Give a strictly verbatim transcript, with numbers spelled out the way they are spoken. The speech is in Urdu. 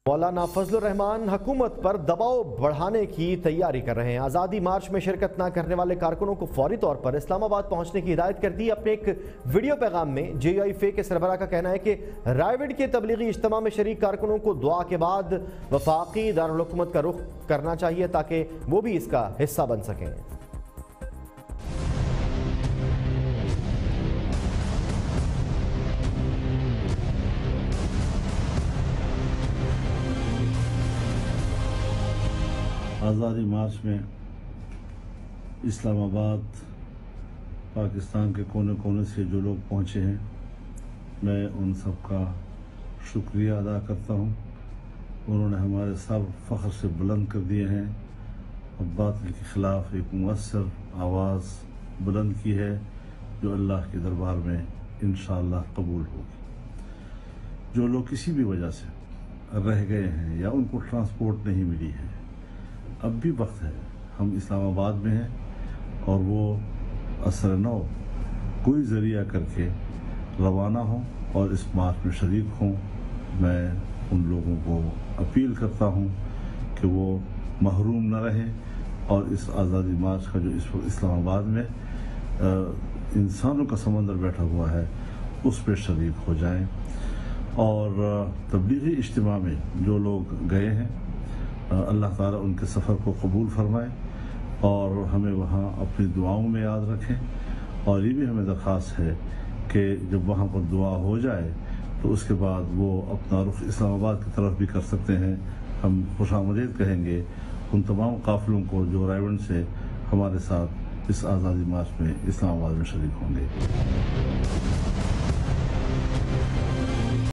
مولانا فضل الرحمان حکومت پر دباؤ بڑھانے کی تیاری کر رہے ہیں۔ آزادی مارچ میں شرکت نہ کرنے والے کارکنوں کو فوری طور پر اسلام آباد پہنچنے کی ہدایت کر دی۔ اپنے ایک ویڈیو پیغام میں جے یو آئی فے کے سربراہ کا کہنا ہے کہ رائے کے تبلیغی اجتماع میں شریک کارکنوں کو دعا کے بعد وفاقی دارالحکومت کا رخ کرنا چاہیے تاکہ وہ بھی اس کا حصہ بن سکیں۔ آزادی مارچ میں اسلام آباد پاکستان کے کونے کونے سے جو لوگ پہنچے ہیں، میں ان سب کا شکریہ ادا کرتا ہوں۔ انہوں نے ہمارے سر فخر سے بلند کر دیے ہیں اور باطل کے خلاف ایک مؤثر آواز بلند کی ہے جو اللہ کے دربار میں انشاءاللہ قبول ہوگی۔ جو لوگ کسی بھی وجہ سے رہ گئے ہیں یا ان کو ٹرانسپورٹ نہیں ملی ہے، اب بھی وقت ہے، ہم اسلام آباد میں ہیں اور وہ اثر نو کوئی ذریعہ کر کے روانہ ہوں اور اس مارچ میں شریک ہوں۔ میں ان لوگوں کو اپیل کرتا ہوں کہ وہ محروم نہ رہیں اور اس آزادی مارچ کا جو اس وقت اسلام آباد میں انسانوں کا سمندر بیٹھا ہوا ہے اس پہ شریک ہو جائیں۔ اور تبلیغی اجتماع میں جو لوگ گئے ہیں، اللہ تعالیٰ ان کے سفر کو قبول فرمائے اور ہمیں وہاں اپنی دعاؤں میں یاد رکھیں۔ اور یہ بھی ہمیں درخواست ہے کہ جب وہاں پر دعا ہو جائے تو اس کے بعد وہ اپنا رخ اسلام آباد کی طرف بھی کر سکتے ہیں۔ ہم خوش آمدید کہیں گے ان تمام قافلوں کو جو رائے سے ہمارے ساتھ اس آزادی مارچ میں اسلام آباد میں شریک ہوں گے۔